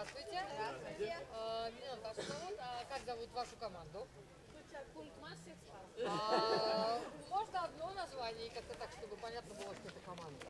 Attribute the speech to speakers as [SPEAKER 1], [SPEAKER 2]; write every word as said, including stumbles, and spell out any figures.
[SPEAKER 1] Здравствуйте. Здравствуйте. А, меня Наташа зовут. А как зовут вашу команду? А, можно одно название, как-то так, чтобы понятно было, что это команда?